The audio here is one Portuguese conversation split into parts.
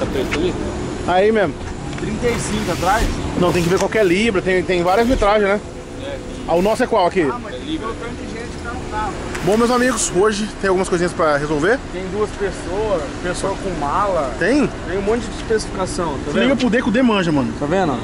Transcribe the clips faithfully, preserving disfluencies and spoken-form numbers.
tá preto ali? Aí mesmo. trinta e cinco atrás? Não, tem que ver qualquer libra, tem, tem várias metragens, né? É. Ah, o nosso é qual aqui? Ah, mas é libra. Tem tanto de gente que tá no carro. Bom, meus amigos, hoje tem algumas coisinhas pra resolver. Tem duas pessoas, pessoa com mala. Tem? Tem um monte de especificação, tá Se liga vendo? pro D que o D manja, mano. Tá vendo?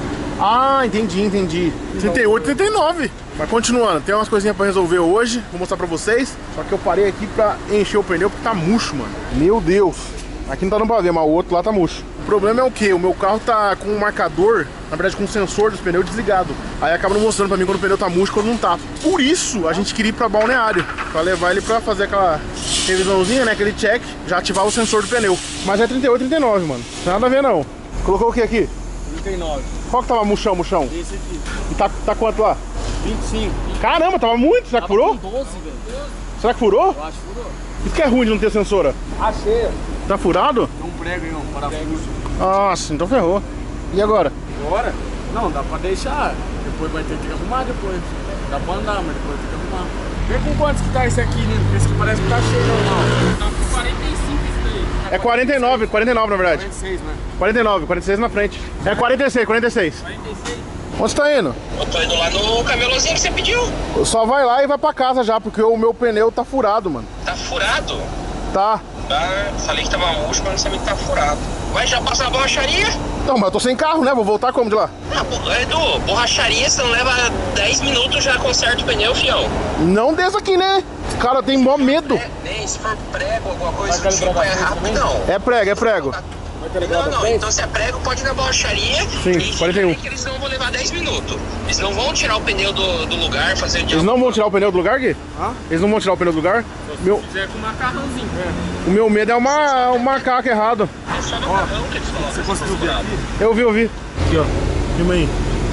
Ah, entendi, entendi. trinta e oito, trinta e nove. Mas continuando, tem umas coisinhas pra resolver hoje. Vou mostrar pra vocês. Só que eu parei aqui pra encher o pneu porque tá murcho, mano. Meu Deus. Aqui não tá dando pra ver, mas o outro lá tá murcho. O problema é o que? O meu carro tá com um marcador, na verdade com o sensor dos pneus desligado. Aí acaba não mostrando pra mim quando o pneu tá murcho e quando não tá. Por isso, a gente queria ir pra Balneário. Pra levar ele pra fazer aquela revisãozinha, né? Aquele check, já ativar o sensor do pneu. Mas é trinta e oito, trinta e nove, mano. Não tem nada a ver, não. Colocou o que aqui? trinta e nove. Qual que tava murchão, murchão? Esse aqui. E tá, tá quanto lá? vinte e cinco. Caramba, tava muito. Será que furou? doze, velho. Será que furou? Eu acho que furou. Isso que é ruim de não ter sensora. Achei. Tá furado? Tem um prego aí, um parafuso. Nossa, então ferrou. E agora? Agora? Não, dá pra deixar. Depois vai ter que arrumar depois. Dá pra andar, mas depois tem que arrumar. Vê com quantos que tá esse aqui, né? Esse aqui parece que tá cheio normal. Tá com quarenta e cinco isso daí. É quarenta e nove, quarenta e nove na verdade. quarenta e seis, né? quarenta e nove, quarenta e seis na frente. É quarenta e seis, quarenta e seis. quarenta e seis. Onde você tá indo? Eu tô indo lá no camelôzinho que você pediu. Só vai lá e vai pra casa já, porque o meu pneu tá furado, mano. Tá furado? Tá. Ah, falei que tava murcho, mas não sabia que tá furado. Vai já passar a borracharia? Não, mas eu tô sem carro, né? Vou voltar como de lá? Ah, bo- Edu, borracharia, você não leva dez minutos já conserta o pneu, fião. Não desse aqui, né? Cara, tem mó medo. É, nem se for prego, alguma coisa Vai do tipo, calibrar é da rápido, frente não. É prego, é prego. Vai calibrar Não, da não, frente? então se é prego, pode ir na borracharia. Sim, e quarenta e um. que eles não vão levar dez minutos. Eles não vão tirar o pneu do, do lugar, fazer de Eles não vão tirar o pneu do lugar, Gui? Hã? Eles não vão tirar o pneu do lugar? Meu, Se fizer com macarrãozinho. É. o meu medo é uma, um macaco errado. É só no carrão que eles colocam. Você conseguiu ver aqui? Eu vi, eu vi. Aqui, ó. Filma aí.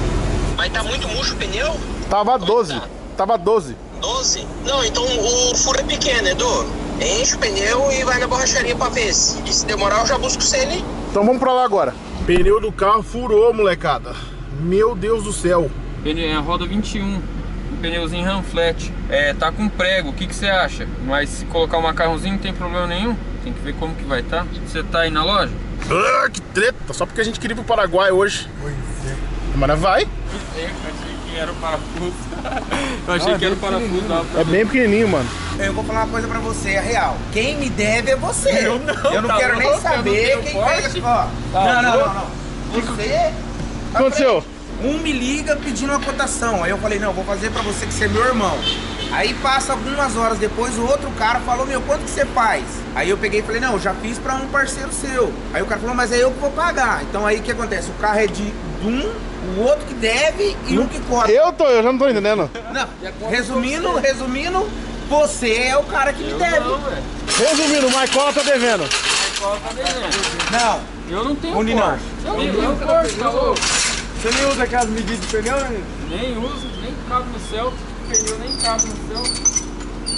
Mas tá muito murcho o pneu? Tava doze. Tava doze. doze? Não, então o furo é pequeno, Edu. Enche o pneu e vai na borracharia pra ver. Se, e se demorar, eu já busco o C N. Então vamos pra lá agora. Pneu do carro furou, molecada. Meu Deus do céu. Pneu, é a roda vinte e um, um pneuzinho ram flat. É, tá com prego, o que que você acha? Mas se colocar um macarrãozinho não tem problema nenhum. Tem que ver como que vai tá. Você tá aí na loja? Ah, que treta. Só porque a gente queria ir pro Paraguai hoje. Pois é. Mas vai. Eu achei que era o parafuso. Eu achei Ah, que era o bem parafuso. Dava pra É bem pequenininho, mano. Eu vou falar uma coisa pra você, é real. Quem me deve é você. Eu não, Eu não tá quero louco, nem eu não saber tenho quem porte. fez. Ó, Tá não, não, louco? não, não. Você. O que aconteceu? Um me liga pedindo uma cotação. Aí eu falei, não, vou fazer pra você que você é meu irmão. Aí passa algumas horas depois, o outro cara falou, meu, quanto que você faz? Aí eu peguei e falei, não, eu já fiz pra um parceiro seu. Aí o cara falou, mas é eu que vou pagar. Então aí o que acontece? O carro é de um, o outro que deve e um que corre. Eu tô, eu já não tô entendendo. Não, resumindo, resumindo, você é o cara que me deve. Não, velho. Resumindo, o Michael tá devendo. Qual tá devendo? Não, Eu não tenho Onde não? porte. Eu não tenho porte, tá louco? Você nem usa aquelas medidas de pneu, né? Nem uso, nem cabe no céu. O pneu nem cabe no céu.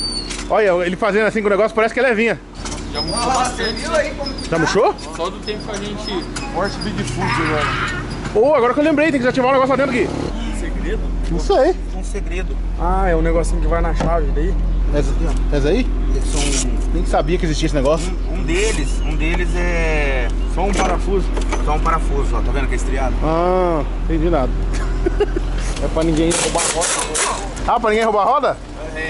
Olha, ele fazendo assim com o negócio, parece que é levinha. Já murchou você bastante. viu aí como que Já murchou? Só do tempo que a gente... Forte Bigfoot agora. Ô, agora que eu lembrei, tem que desativar um negócio lá dentro aqui. Segredo? Não sei. um segredo. Ah, é um negocinho que vai na chave daí. Essa, essa aí? Eles são Nem sabia que existia esse negócio. um deles, um deles é Só um parafuso. só um parafuso, ó, tá vendo que é estriado? Ah, entendi nada. É pra ninguém roubar a roda. Ah, pra ninguém roubar a roda?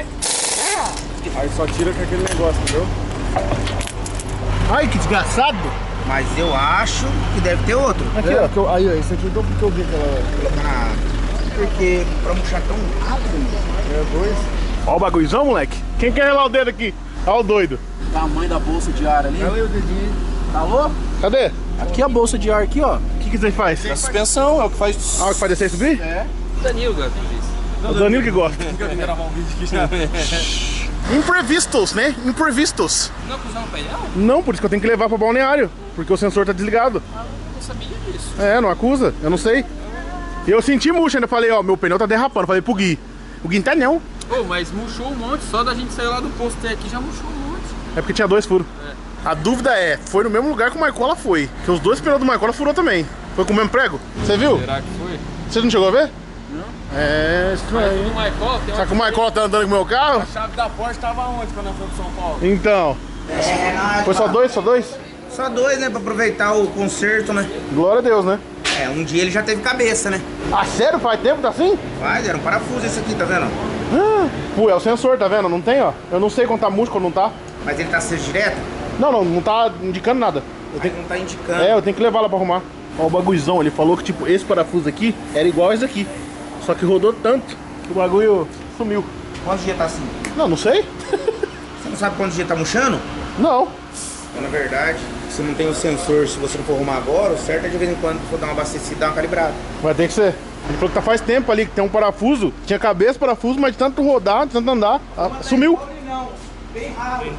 Aí só tira com aquele negócio, entendeu? Ai, que desgraçado. Mas eu acho que deve ter outro. Aqui, É, ó. que eu- aí, ó, esse aqui eu porque eu vi aquela. Colocar na... Porque pra murchar tão rápido, mano. É dois. Ó o bagulhozão, moleque. Quem quer relar o dedo aqui? Ó o doido. Tamanho da bolsa de ar ali. Olha o dedinho. Alô? Cadê? Aqui a bolsa de ar aqui, ó. O que que você faz? A suspensão é o que faz. Ah, o que faz descer e subir? É. Danilo, cara. É o Danilo que gosta. Eu tenho que gravar um vídeo aqui já. Imprevistos, né? Imprevistos. Não acusar um painel? Não, por isso que eu tenho que levar pra balneário. Porque o sensor tá desligado. Eu não sabia disso. É, não acusa? Eu não sei. E eu senti murcho ainda. Falei, ó, meu pneu tá derrapando. Falei pro Gui. O Gui não tá não. Ô, mas murchou um monte. Só da gente sair lá do posto até aqui já murchou um monte. É porque tinha dois furos. A dúvida é, foi no mesmo lugar que o Marcola foi. Que os dois pneus do Marcola furou também. Foi com o mesmo prego? Você viu? Será que foi? Você não chegou a ver? Não. É Mas estranho. o do Michael tem Será que o Marcola tá andando com o meu carro? A chave da Porsche tava onde quando nós fomos pra São Paulo? Então. É, não, Foi só dois, só dois? Só dois, né? Pra aproveitar o conserto, né? Glória a Deus, né? É, um dia ele já teve cabeça, né? Ah, sério? Faz tempo que tá assim? Faz, era um parafuso esse aqui, tá vendo? Ah, pô, é o sensor, tá vendo? Não tem, ó. Eu não sei quando tá murcho, quando não tá. Mas ele tá aceso direto? Não, não, não tá indicando nada. Eu tenho... Não tá indicando. É, eu tenho que levar lá pra arrumar. Ó, o bagulhozão, ele falou que, tipo, esse parafuso aqui era igual esse aqui. Só que rodou tanto que o bagulho sumiu. Quantos dias tá assim? Não, não sei. Você não sabe quantos dias tá murchando? Não. Então, na verdade, você não tem o sensor, se você não for arrumar agora, o certo é de vez em quando for dar uma abastecida, dar uma calibrada. Vai ter que ser. Ele falou que tá faz tempo ali, que tem um parafuso. Tinha cabeça, parafuso, mas de tanto rodar, de tanto andar, ah, sumiu. Não, bem rápido.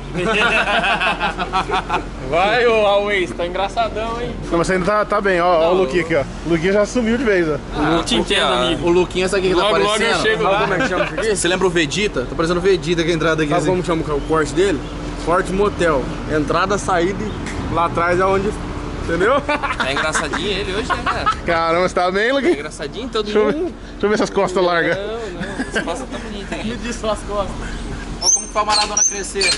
Vai, ô Always, tá engraçadão, hein? Não, mas ainda tá, tá bem, ó, ó o Luquinha aqui, ó. O Luquinha já sumiu de vez, ó. Não te entendo, amigo. O Luquinha, sabe o que que tá Logo, logo parecendo? eu chego Sabe lá. como é que chama isso aqui? Você lembra o Vegeta? Tá parecendo o Vegeta que a entrada aqui. Sabe Assim. como chama o corte dele? Forte Motel. Entrada, saída e lá atrás é onde... Entendeu? Tá engraçadinho ele hoje, né, cara? Caramba, você tá bem, Tá Luquinha? engraçadinho, todo Deixa eu, ver, mundo. deixa eu ver essas costas largas. Não, não, as costas tá bonitas, hein? Me diz suas costas. Olha como que foi a Maradona crescer.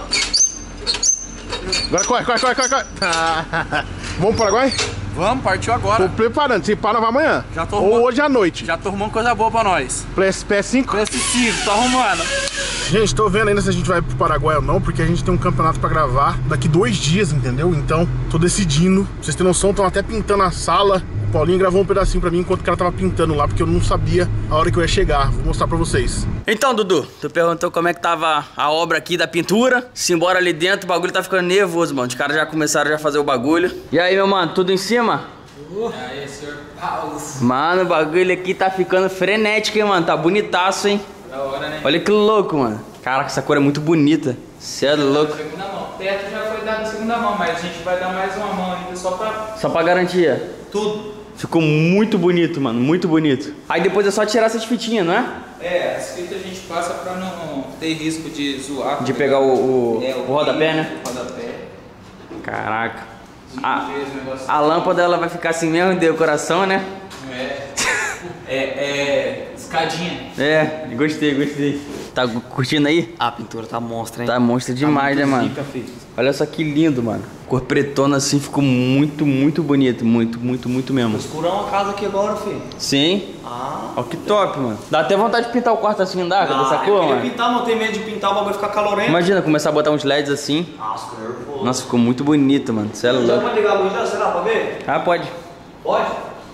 Agora corre, corre, corre, corre, corre. Vamos pro Paraguai? Vamos, partiu agora. Tô preparando, se para vai amanhã. Já tô Ou arrumando. hoje à noite. Já tô arrumando coisa boa pra nós. P S cinco? P S cinco, tô arrumando. Gente, tô vendo ainda se a gente vai pro Paraguai ou não, porque a gente tem um campeonato pra gravar daqui dois dias, entendeu? Então, tô decidindo. Pra vocês terem noção, estão até pintando a sala. O Paulinho gravou um pedacinho pra mim enquanto o cara tava pintando lá, porque eu não sabia a hora que eu ia chegar. Vou mostrar pra vocês. Então, Dudu, tu perguntou como é que tava a obra aqui da pintura. Simbora ali dentro, o bagulho tá ficando nervoso, mano. Os caras já começaram já a fazer o bagulho. E aí, meu mano, tudo em cima? E aí, senhor Paulo? Mano, o bagulho aqui tá ficando frenético, hein, mano. Tá bonitaço, hein? Da hora, né? Olha que louco, mano. Caraca, essa cor é muito bonita. Cê é louco. Segunda mão. O teto já foi dado em segunda mão, mas a gente vai dar mais uma mão ainda só pra... Só pra garantia. Tudo. Ficou muito bonito, mano. Muito bonito. Aí depois é só tirar essas fitinhas, não é? É, as fitas a gente passa pra não ter risco de zoar. De pegar o, o, É, o rodapé, né? O rodapé. Caraca. A, Esse negócio. a lâmpada, ela vai ficar assim mesmo, decoração, né? É. É, é. Escadinha. É, gostei, gostei. Tá curtindo aí? A pintura tá monstra, hein? Tá monstro demais, né, mano? Zica, filho. Olha só que lindo, mano. Cor pretona assim, ficou muito, muito bonito. Muito, muito, muito mesmo. Escurão a casa aqui agora, filho. Sim? Ah. Ó que top, mano. Dá até vontade de pintar o quarto assim, não dá? Com essa eu cor, queria mano? pintar, mas eu tenho medo de pintar, o bagulho ficar calorento. Imagina começar a botar uns L E Ds assim. Nossa, que nervoso. Nossa, ficou muito bonito, mano. Você é Já louco. pode ligar a luz já, será, pra ver? Ah, pode. Pode?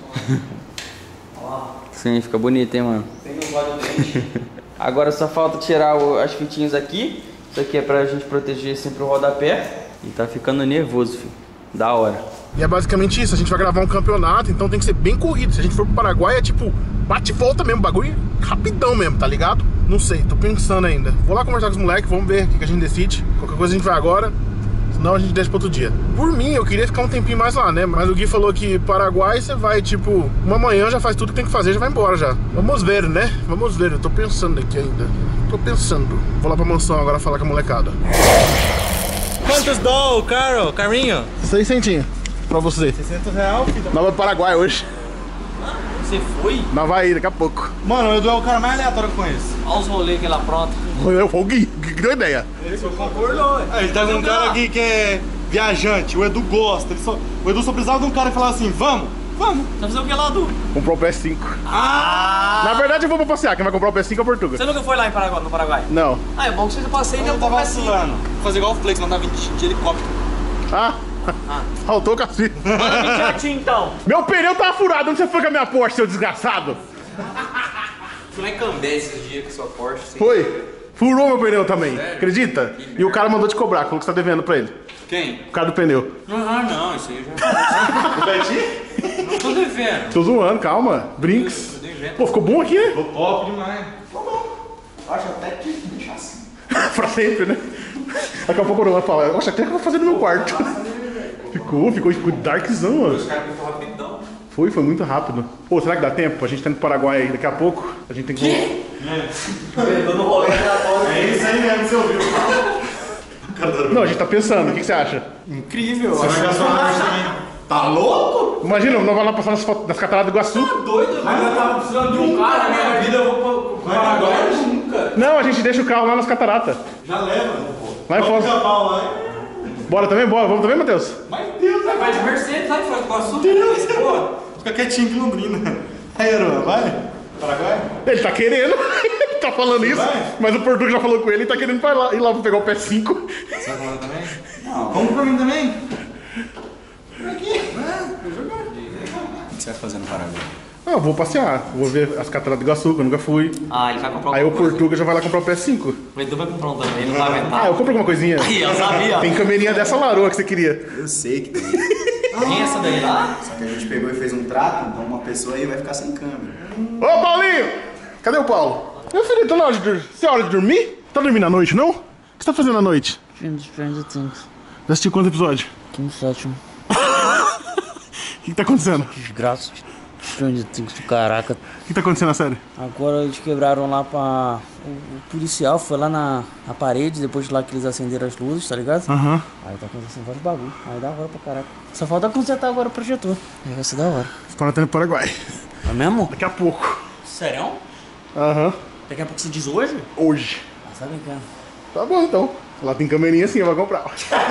Ó, Sim, fica bonito, hein, mano. tem um vale dente. Agora só falta tirar o- as fitinhas aqui. Isso aqui é pra gente proteger sempre o rodapé. E tá ficando nervoso, filho. Da hora. E é basicamente isso, a gente vai gravar um campeonato, então tem que ser bem corrido. Se a gente for pro Paraguai é tipo, bate e volta mesmo, bagulho rapidão mesmo, tá ligado? Não sei, tô pensando ainda. Vou lá conversar com os moleques, vamos ver o que que a gente decide. Qualquer coisa a gente vai agora, senão a gente deixa pro outro dia. Por mim, eu queria ficar um tempinho mais lá, né? Mas o Gui falou que Paraguai você vai, tipo, uma manhã já faz tudo que tem que fazer, já vai embora já. Vamos ver, né? Vamos ver, eu tô pensando aqui ainda. Tô pensando. Vou lá pra mansão agora falar com a molecada. Quantos dólares, Carol? Carrinho? Seis centinhos pra você. seiscentos reais, filho. Nós vamos pro Paraguai hoje. Você foi? Nós vai ir daqui a pouco. Mano, eu dou o cara mais aleatório que eu conheço. Olha os rolês que ela pronta. Eu vou o Gui, Gui que deu ideia. Ele só concordou, ué. Ah, ele tá com um cara aqui que é viajante, o Edu gosta. Ele só... O Edu só precisava de um cara e falar assim, vamos, vamos. Vai fazer o que lá, Du? Comprou o P S cinco. Ah! Na verdade eu vou pra passear, quem vai comprar o P S cinco é o Portuga. Você nunca foi lá em Paraguai, no Paraguai? Não. Ah, é bom que você passei e deu Eu um tava pouco assim. vacilando. Vou fazer igual o Flex, mandar vinte de helicóptero. Ah, faltou o cacete. Manda vir certinho, então. Meu pneu tava furado, onde você foi com a minha Porsche, seu desgraçado? Fui lá em Cambé esses dias com sua Porsche. Assim. Foi. Furou meu pneu também, acredita? E o cara mandou te cobrar, falou que você tá devendo pra ele. Quem? O cara do pneu. Ah, não, isso aí já. O Betinho? Não tô devendo. Tô zoando, calma. Brinks. Pô, ficou bom aqui, né? Tô top demais. Acho até que deixar assim. Pra sempre, né? Daqui a pouco o Roman fala, eu acho até que eu vou fazer no meu quarto. Ficou, ficou, ficou darkzão, mano. Os caras pintou rapidão. Foi, foi muito rápido. Pô, será que dá tempo? A gente tá indo pro Paraguai daqui a pouco. A gente tem que... Dando rolê aleatório. É isso aí mesmo, você ouviu? Não, a gente tá pensando, o que, que você acha? Incrível. Você vai gastar uma marcha também. Tá louco? Imagina, nós vamos lá passar nas, fotos- nas cataratas do Iguaçu. Doido, Mas eu tava precisando de um carro na minha vida, eu vou pro pro Paraguai nunca. Não, a gente deixa o carro lá nas cataratas. Já leva, pô. Lá em Vamos Foz. pica-pau lá, hein? Bora também? Bora, vamos também, Matheus? Mas Deus, né? Vai de Mercedes, vai de Foz do Iguaçu. Deus, pô. Fica quietinho aqui em Londrina. Aí, Aruan, vai? Paraguai? Ele tá querendo, ele tá falando isso, vai? mas o Portuga já falou com ele e tá querendo ir lá, ir lá pra pegar o P S cinco. Você vai comer também? Não. Vamos pra mim também? Por aqui. O que você vai fazer no Paraguai? Ah, eu vou passear, vou ver as cataratas do Iguaçu, que eu nunca fui. Ah, ele vai comprar Aí o alguma coisa. Portuga já vai lá comprar o P S cinco. O Edu vai comprar um também, ele não vai aguentar. Ah, eu compro alguma coisinha. Aí, eu sabia. Tem câmerinha dessa laroa que você queria. Eu sei que tem. Quem é essa daí lá? Só que a gente pegou e fez um trato, então uma pessoa aí vai ficar sem câmera. Ô, Paulinho! Cadê o Paulo? Meu filho, tá na hora de dormir. Você é hora de dormir? Tá dormindo à noite, não? O que você tá fazendo à noite? Filme Stranger Things. Já assistiu quantos episódios? Aqui no sétimo. O que, que tá acontecendo? O Desgraça. Stranger Things do caraca. que tá acontecendo na série? Agora eles quebraram lá pra... O, o policial foi lá na, na parede, depois de lá que eles acenderam as luzes, tá ligado? Aham. Uhum. Aí tá acontecendo vários bagulho. Aí dá hora pra caraca. Só falta consertar agora o projetor. Aí vai ser da hora. História tá no Paraguai. É mesmo? Daqui a pouco. Sério? Aham. Uhum. Daqui a pouco você diz hoje? Hoje. Ah, sabe que é? Tá bom, então. Lá tem câmerinha assim, vai comprar.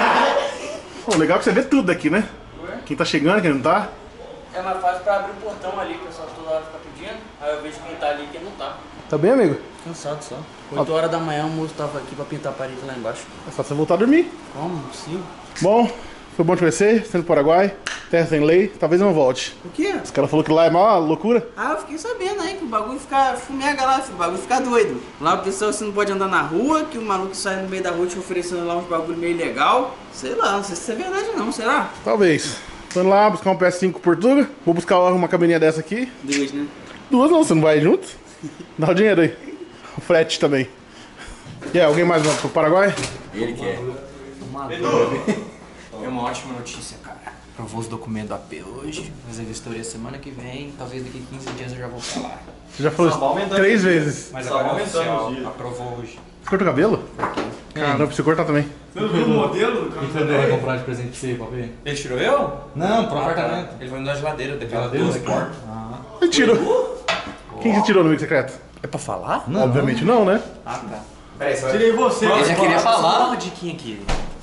Pô, legal que você vê tudo daqui, né? Quem tá chegando, quem não tá. É mais fácil pra abrir o portão ali, o pessoal toda hora fica pedindo. Aí eu vejo quem tá ali e quem não tá. Tá bem, amigo? Cansado só. oito horas da manhã o moço tava aqui pra pintar a parede lá embaixo. É só você voltar a dormir. Como? Sim. Bom, foi bom te conhecer, sendo do Paraguai, terra sem lei, talvez eu não volte. O quê? Os caras falaram que lá é uma loucura. Ah, eu fiquei sabendo aí que o bagulho fica fumega lá, filho, o bagulho fica doido. Lá o pessoal você não pode andar na rua, que o maluco sai no meio da rua te oferecendo lá uns bagulho meio legal. Sei lá, não sei se isso é verdade não, será? Talvez. Tô indo lá buscar um P S cinco Portuga, vou buscar uma cabininha dessa aqui. Duas, né? Duas não, você não vai junto? Dá o dinheiro aí. O frete também. E aí, alguém mais vai pro Paraguai? Ele quer. Edu, é uma ótima notícia, cara. Aprovou os documentos do A P hoje, fazer vistoria semana que vem, talvez daqui a quinze dias eu já vou pra lá. Você já falou isso três vezes. Mas agora é oficial, aprovou hoje. Você cortou o cabelo? Caramba, precisa cortar também. Você não viu o modelo do cabelo? Ele vai comprar de presente pra você, papi? Ele tirou eu? Não, pro apartamento. Ele vai me dar a geladeira, deve ter Geladeira? duas portas. Ele tirou. Quem que tirou no amigo secreto? É pra falar? Não. Obviamente não, né? Ah, tá. Peraí, você vai... Tirei você. Eu já queria Posso falar. dar uma diquinha aqui.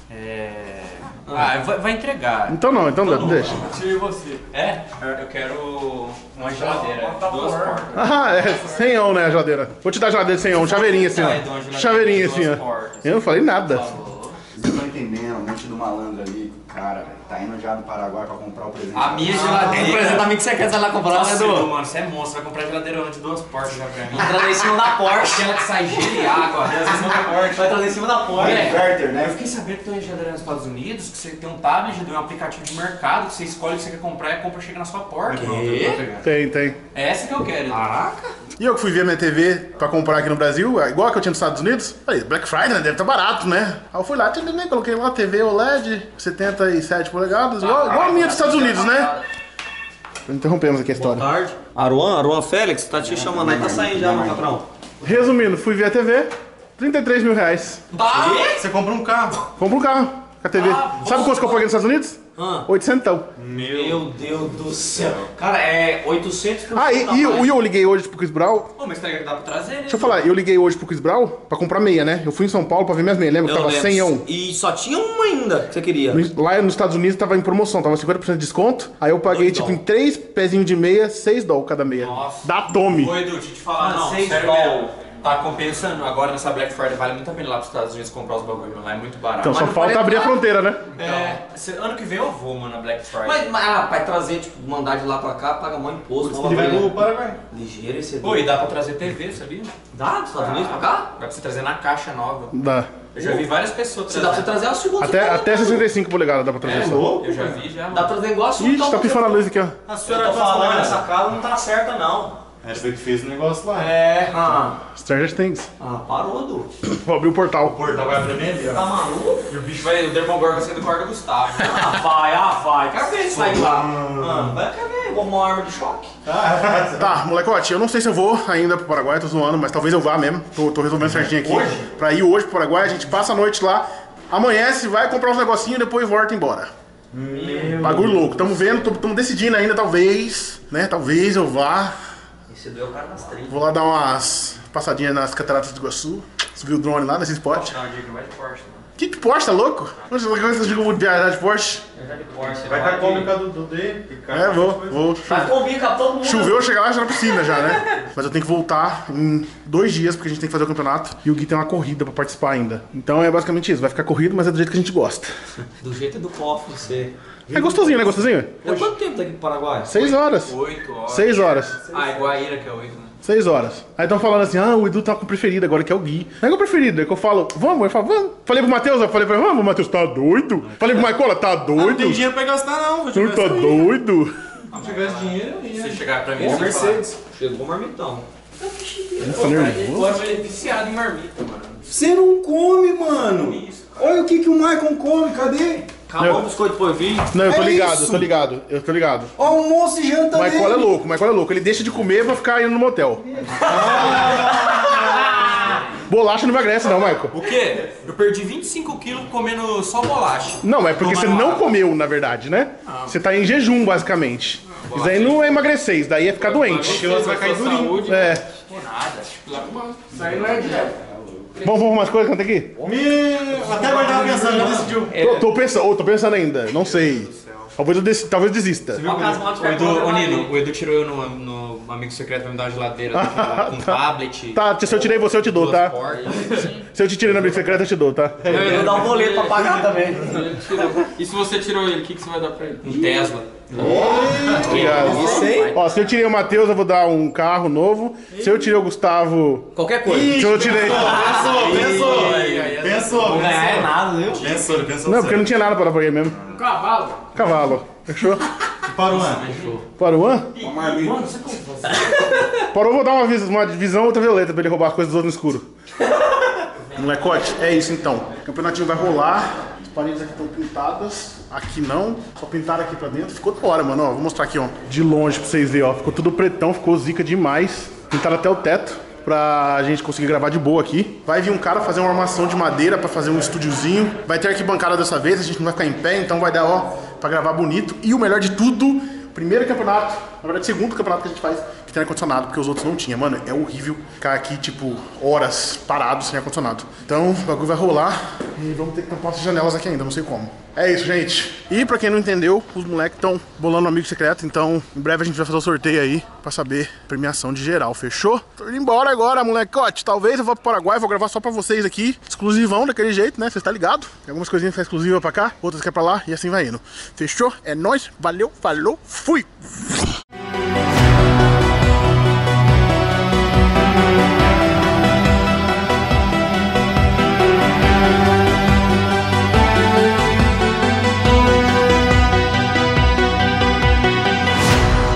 É... Ah, vai, vai entregar. Então não, então deixa. Tirei você. É? Eu quero uma geladeira, duas portas. Ah, é cem, né, a geladeira. Vou te dar a geladeira de cem, chaveirinha assim, ó. Chaveirinha assim, ó. Eu não falei nada. Vocês não estão entendendo, a mente do malandro ali, cara, velho, tá indo já do Paraguai pra comprar o presente. A minha Tem um geladeira... presente amigo que você quer, você vai lá comprar, Nossa, né, Edu, Edu? mano, você é monstro, vai comprar geladeira de duas portas já pra mim. Vai trazer em cima da Porsche. Aquela que sai gelo e água, às vezes não porta. Vai trazer em cima da Porsche. Olha, Inverter, né? Eu fiquei sabendo que tem uma geladeira nos Estados Unidos, que você tem um tablet, um aplicativo de mercado, que você escolhe o que você quer comprar e a compra chega na sua porta. Tem, tem. É essa que eu quero. Caraca. E eu que fui ver minha T V pra comprar aqui no Brasil, igual a que eu tinha nos Estados Unidos, falei, Black Friday, né? Deve estar barato, né? Aí eu fui lá, né, coloquei lá T V O L E D, setenta e sete polegadas, igual, igual a minha dos Estados Unidos, né? Interrompemos aqui a história. Boa tarde. Aruan, Aruan Félix, tá te chamando aí, tá saindo já, meu patrão. Resumindo, fui ver a T V, trinta e três mil reais. Você compra um carro. Compra um carro com a T V. Sabe quanto que eu paguei nos Estados Unidos? Ah. oitocentos. Meu Deus do céu. Cara, é oitocentos por Ah, e, e eu, e eu liguei hoje pro Chris Brown. Pô, mas tá ligado que dá pra trazer, né? Deixa eu falar, eu liguei hoje pro Chris Brown pra comprar meia, né? Eu fui em São Paulo pra ver minhas meias, lembra que tava cem a um? E só tinha uma ainda que você queria. Lá nos Estados Unidos tava em promoção, tava cinquenta por cento de desconto. Aí eu paguei, tipo, em três pezinhos de meia, seis dólares cada meia. Nossa. Da Tommy. Ô, Edu, deixa eu te falar, Ah, não, seis sério dólares. mesmo. Tá compensando. Agora nessa Black Friday vale muito a pena ir lá pros Estados Unidos comprar os bagulhos, lá é muito barato. Então Mas só não falta vale abrir a caro. fronteira, né? É, se- ano que vem eu vou, mano, na Black Friday. Mas, mas ah, vai trazer, tipo, mandar de lá pra cá, paga mó imposto. Ele vai pro Paraguai. Ligeiro esse Pô, e dá pra trazer T V, sabia? Dá dos Estados Unidos pra cá? Dá pra você trazer na caixa nova. Dá. Eu já vi várias pessoas Você dá pra você trazendo. trazer a segunda. Até, até sessenta e cinco polegadas dá pra trazer só. Eu já vi, já, Dá mano. pra trazer igual a sua. Ixi, tá pifando a luz aqui, ó. A Eu senhora tô tá falando, falando essa casa não tá certa, não. É, você que fez o negócio lá. É. Ah, Stranger Things. ah parou, Du. Vou abrir o portal. Portal vai abrir ali, Tá ó. maluco? E o bicho vai, o Dermogorgon vai sair do quarto do Gustavo. Ah, vai, ah, vai. Quero ver isso aí lá. Ah, vai, quer ver? Vou arrumar uma arma de choque. Tá, molecote, eu não sei se eu vou ainda pro Paraguai, tô zoando, mas talvez eu vá mesmo. Tô, tô resolvendo certinho aqui. Hoje? Pra ir hoje pro Paraguai, a gente passa a noite lá, amanhece, vai comprar uns negocinhos e depois volta embora. Meu Bagulho louco, tamo vendo, tamo, tamo decidindo ainda, talvez, né? Talvez eu vá. Esse doeu o cara das três. Vou lá dar umas passadinhas nas cataratas do Iguaçu, subir o drone lá nesse spot. Não, diga, vai de Porsche, mano. Que de Porsche, tá louco? Você ficou de viajar de Porsche? Viajar de Porsche. Vai estar com a do Dudê. É, vou, vou. Vai comigo com todo mundo. Choveu, chegar lá já na piscina já, né? Mas eu tenho que voltar em dois dias, porque a gente tem que fazer o campeonato. E o Gui tem uma corrida pra participar ainda. Então é basicamente isso. Vai ficar corrido, mas é do jeito que a gente gosta. Do jeito do cofre, você. É gostosinho, né? Gostosinho? É quanto tempo daqui pro Paraguai? Seis horas. Oito horas. Seis horas. Ah, é Guaíra que é oito, né? Seis horas. Aí estão falando assim, ah, o Edu tá com o preferido agora, que é o Gui. Não é que é o preferido, é que eu falo, vamos, eu falo, vamos. Falei pro Matheus, eu falei pra ele, vamos, Matheus, tá doido? Falei pro Maicola, tá doido? Não tem dinheiro pra gastar não. Não tá doido? Se tivesse dinheiro, eu ia. Se chegar pra mim, Ô, você Mercedes. Chegou o marmitão. Nossa, nervoso. Ele é viciado em marmita, mano. Você não come, mano. Olha o que, que o Maicon come, cadê? Acabou o biscoito por vir. Não, eu tô É ligado, isso. eu tô ligado, eu tô ligado. Ó, almoço e janta O Maicola é dele. louco, o Maicola é louco. Ele deixa de comer pra ficar indo no motel. Bolacha não emagrece não, Michael. O quê? Eu perdi vinte e cinco quilos comendo só bolacha. Não, é porque você não comeu, na verdade, né? Você tá em jejum, basicamente. Isso aí não é emagrecer, isso daí é ficar doente. Porque você vai cair durinho. É. Nada. Isso aí não é dieta. Vamos, vamos umas coisas, canta aqui? Me... Até agora tava pensando, já decidiu. Tô, tô pensando, oh, tô pensando ainda, não sei. Talvez eu des... talvez desista. O Edu, ô Nino, o Edu tirou eu no, no Amigo Secreto pra me dar uma geladeira com um tablet. Tá, se eu tirei você, eu te dou, tá? Se eu te tirei na briga secreta, eu te dou, tá? Eu vou dar um boleto pra pagar também. E se você tirou ele, o que, que você vai dar pra ele? Um Tesla. Obrigado. Isso aí? Ó, se eu tirei o Matheus, eu vou dar um carro novo. Se eu tirei o Gustavo... Qualquer coisa. Se eu tirei... Pensou, pensou. Pensou, Não ganhar é pensou. nada, viu? Pensou, pensou. Não, porque não tinha nada pra dar pra ele mesmo. Um cavalo. Cavalo. Fechou? Parou, mano. Para o An? Parou, vou dar uma, vis uma visão outra violeta pra ele roubar as coisas dos outros no escuro. Molecote, é isso então. O campeonatinho vai rolar. As paredes aqui estão pintadas. Aqui não. Só pintaram aqui pra dentro. Ficou da hora, mano. Ó, vou mostrar aqui, ó. De longe pra vocês verem, ó. Ficou tudo pretão, ficou zica demais. Pintaram até o teto pra gente conseguir gravar de boa aqui. Vai vir um cara fazer uma armação de madeira pra fazer um estúdiozinho. Vai ter arquibancada dessa vez, a gente não vai ficar em pé, então vai dar, ó, pra gravar bonito. E o melhor de tudo, primeiro campeonato, na verdade segundo campeonato que a gente faz, que tem ar-condicionado, porque os outros não tinham. Mano, é horrível ficar aqui, tipo, horas parados sem ar-condicionado. Então, o bagulho vai rolar e vamos ter que tampar essas janelas aqui ainda, não sei como. É isso, gente. E pra quem não entendeu, os moleques estão bolando um amigo secreto, então em breve a gente vai fazer o sorteio aí pra saber a premiação de geral, fechou? Tô indo embora agora, molecote. Talvez eu vá pro Paraguai, vou gravar só pra vocês aqui, exclusivão daquele jeito, né? Vocês tá ligado? Tem algumas coisinhas que é exclusiva pra cá, outras que é pra lá e assim vai indo. Fechou? É nóis, valeu, falou, fui!